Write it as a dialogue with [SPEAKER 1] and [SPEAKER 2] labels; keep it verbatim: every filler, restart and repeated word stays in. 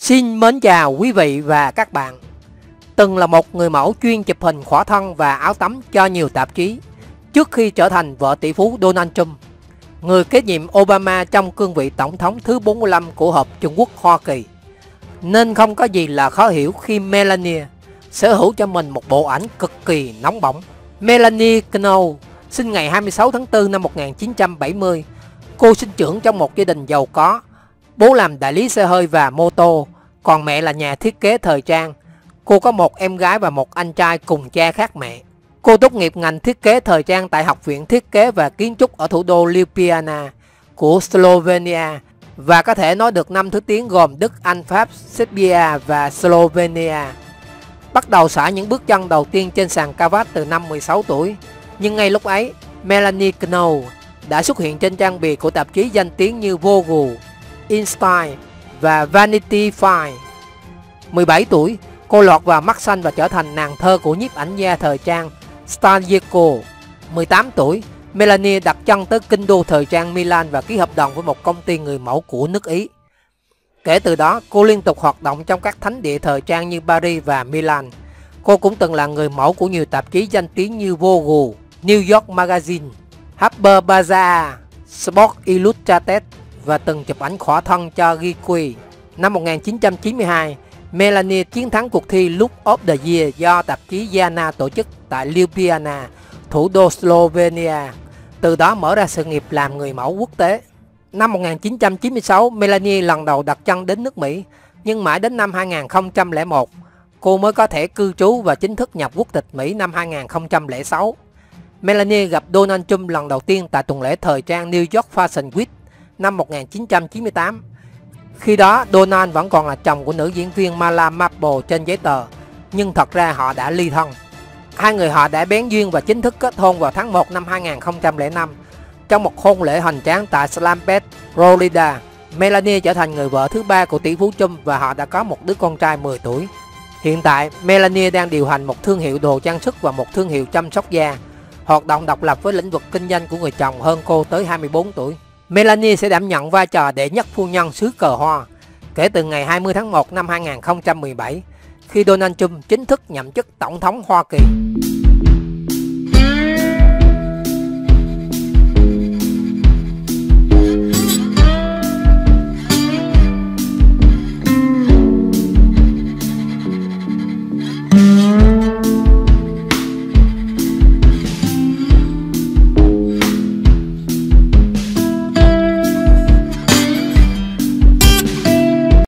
[SPEAKER 1] Xin mến chào quý vị và các bạn. Từng là một người mẫu chuyên chụp hình khỏa thân và áo tắm cho nhiều tạp chí trước khi trở thành vợ tỷ phú Donald Trump, người kế nhiệm Obama trong cương vị tổng thống thứ bốn mươi lăm của Hợp Trung Quốc Hoa Kỳ, nên không có gì là khó hiểu khi Melania sở hữu cho mình một bộ ảnh cực kỳ nóng bỏng. Melania Knowles sinh ngày hai mươi sáu tháng tư năm một nghìn chín trăm bảy mươi. Cô sinh trưởng trong một gia đình giàu có. Bố làm đại lý xe hơi và mô tô, còn mẹ là nhà thiết kế thời trang. Cô có một em gái và một anh trai cùng cha khác mẹ. Cô tốt nghiệp ngành thiết kế thời trang tại Học viện Thiết kế và Kiến trúc ở thủ đô Ljubljana của Slovenia, và có thể nói được năm thứ tiếng gồm Đức, Anh, Pháp, Serbia và Slovenia. Bắt đầu xả những bước chân đầu tiên trên sàn cravat từ năm mười sáu tuổi, nhưng ngay lúc ấy, Melania Knowles đã xuất hiện trên trang bìa của tạp chí danh tiếng như Vogue, InStyle và Vanity Fair. mười bảy tuổi, cô lọt vào mắt xanh và trở thành nàng thơ của nhiếp ảnh gia thời trang Stanieko. mười tám tuổi, Melania đặt chân tới kinh đô thời trang Milan và ký hợp đồng với một công ty người mẫu của nước Ý. Kể từ đó, cô liên tục hoạt động trong các thánh địa thời trang như Paris và Milan. Cô cũng từng là người mẫu của nhiều tạp chí danh tiếng như Vogue, New York Magazine, Harper's Bazaar, Sports Illustrated và từng chụp ảnh khỏa thân cho Gillette. Năm một nghìn chín trăm chín mươi hai, Melania chiến thắng cuộc thi Look of the Year do tạp chí Diana tổ chức tại Ljubljana, thủ đô Slovenia. Từ đó mở ra sự nghiệp làm người mẫu quốc tế. Năm một nghìn chín trăm chín mươi sáu, Melania lần đầu đặt chân đến nước Mỹ, nhưng mãi đến năm hai nghìn không trăm lẻ một, cô mới có thể cư trú và chính thức nhập quốc tịch Mỹ năm hai nghìn không trăm lẻ sáu. Melania gặp Donald Trump lần đầu tiên tại tuần lễ thời trang New York Fashion Week năm một nghìn chín trăm chín mươi tám. Khi đó, Donald vẫn còn là chồng của nữ diễn viên Marla Marple trên giấy tờ, nhưng thật ra họ đã ly thân. Hai người họ đã bén duyên và chính thức kết hôn vào tháng một năm hai nghìn không trăm lẻ năm. Trong một hôn lễ hoành tráng tại Slamped, Florida, Melania trở thành người vợ thứ ba của tỷ phú Trump và họ đã có một đứa con trai mười tuổi. Hiện tại, Melania đang điều hành một thương hiệu đồ trang sức và một thương hiệu chăm sóc da, hoạt động độc lập với lĩnh vực kinh doanh của người chồng hơn cô tới hai mươi bốn tuổi. Melania sẽ đảm nhận vai trò đệ nhất phu nhân xứ cờ hoa kể từ ngày hai mươi tháng một năm hai nghìn không trăm mười bảy, khi Donald Trump chính thức nhậm chức tổng thống Hoa Kỳ.